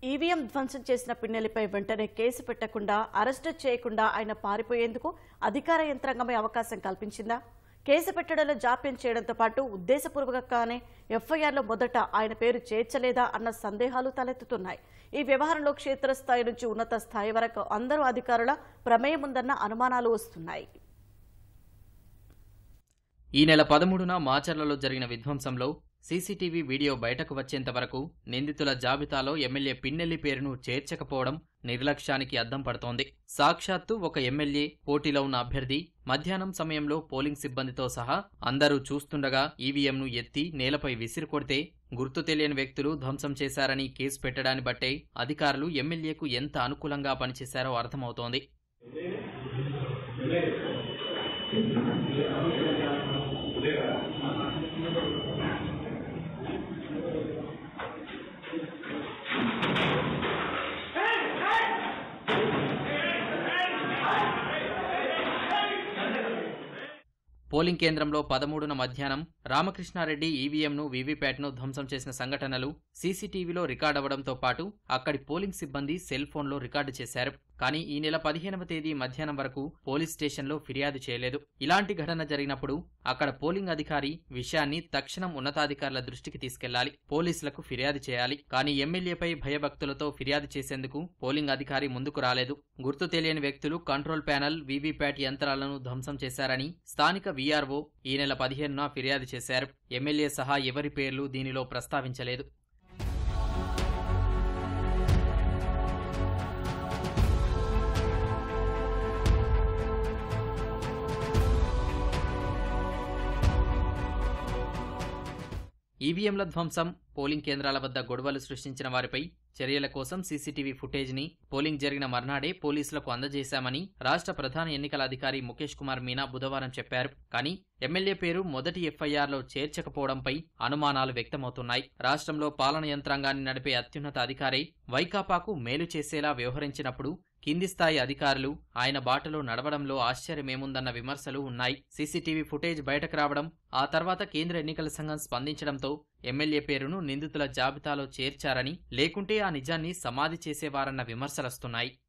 EVM ధ్వంసం చేసిన పిన్నెల్లిపై వెంటనే కేసు పెట్టకుండా అరెస్టు చేయకుండా ఆయన పారిపోయేందుకు అధికార యంత్రాంగమే అవకాశం కల్పించిందా? కేసు పెట్టడంలో జాప్యం చేయడంతో పాటు ఉద్దేశపూర్వకంగానే ఎఫ్ఐఆర్లో మొదట ఆయన పేరు చేర్చలేదా అన్న సందేహాలు తలెత్తుతున్నాయి. ఈ వ్యవహారంలో క్షేత్రస్థాయి నుంచి ఉన్నత స్థాయి వరకు అందరూ అధికారుల ప్రమేయం ఉందన్న అనుమానాలు వస్తున్నాయి. ఈ నెల 13న మాచర్లలో జరిగిన విధ్వంసంలో సీసీటీవీ వీడియో బయటకు వచ్చేంత వరకు నిందితుల జాబితాలో ఎమ్మెల్యే పిన్నెల్లి పేరును చేర్చకపోవడం నిర్లక్ష్యానికి అద్దం పడుతోంది. సాక్షాత్తు ఒక ఎమ్మెల్యే, పోటీలో ఉన్న అభ్యర్థి మధ్యాహ్నం సమయంలో పోలింగ్ సిబ్బందితో సహా అందరూ చూస్తుండగా ఈవీఎంను ఎత్తి నేలపై విసిరికొడితే గుర్తు తెలియని వ్యక్తులు ధ్వంసం చేశారని కేసు పెట్టడాన్ని బట్టే అధికారులు ఎమ్మెల్యేకు ఎంత అనుకూలంగా పనిచేశారో అర్థమవుతోంది. పోలింగ్ కేంద్రంలో 13న మధ్యాహ్నం రామకృష్ణారెడ్డి ఈవీఎంను, వీవీప్యాట్ను ధ్వంసం చేసిన సంఘటనలు సీసీటీవీలో రికార్డవడంతో పాటు అక్కడి పోలింగ్ సిబ్బంది సెల్ ఫోన్లో రికార్డు చేశారు. కానీ ఈ నెల 15వ తేదీ మధ్యాహ్నం వరకు పోలీస్ స్టేషన్లో ఫిర్యాదు చేయలేదు. ఇలాంటి ఘటన జరిగినప్పుడు అక్కడ పోలింగ్ అధికారి విషయాన్ని తక్షణం ఉన్నతాధికారుల దృష్టికి తీసుకెళ్లాలి, పోలీసులకు ఫిర్యాదు చేయాలి. కానీ ఎమ్మెల్యేపై భయభక్తులతో ఫిర్యాదు చేసేందుకు పోలింగ్ అధికారి ముందుకు రాలేదు. గుర్తు తెలియని వ్యక్తులు కంట్రోల్ ప్యానెల్, వీవీప్యాట్ యంత్రాలను ధ్వంసం చేశారని స్థానిక వీఆర్ఓ ఈ నెల 15న ఫిర్యాదు చేశారు. ఎమ్మెల్యే సహా ఎవరి పేర్లు దీనిలో ప్రస్తావించలేదు. ఈవీఎంల ధ్వంసం, పోలింగ్ కేంద్రాల వద్ద గొడవలు సృష్టించిన వారిపై చర్యల కోసం సీసీటీవీ ఫుటేజ్ని పోలింగ్ జరిగిన మర్నాడే పోలీసులకు అందజేశామని రాష్ట్ర ప్రధాన ఎన్నికల అధికారి ముఖేష్ కుమార్ మీనా బుధవారం చెప్పారు. కానీ ఎమ్మెల్యే పేరు మొదటి ఎఫ్ఐఆర్లో చేర్చకపోవడంపై అనుమానాలు వ్యక్తమవుతున్నాయి. రాష్ట్రంలో పాలన యంత్రాంగాన్ని నడిపే అత్యున్నత అధికారి వైకాపాకు మేలు చేసేలా వ్యవహరించినప్పుడు కింది స్థాయి అధికారులు ఆయన బాటలో నడవడంలో ఆశ్చర్యమేముందన్న విమర్శలు ఉన్నాయి. సీసీటీవీ ఫుటేజ్ బయటకు రావడం, ఆ తర్వాత కేంద్ర ఎన్నికల సంఘం స్పందించడంతో ఎమ్మెల్యే పేరును నిందితుల జాబితాలో చేర్చారని, లేకుంటే ఆ నిజాన్ని సమాధి చేసేవారన్న విమర్శలొస్తున్నాయి.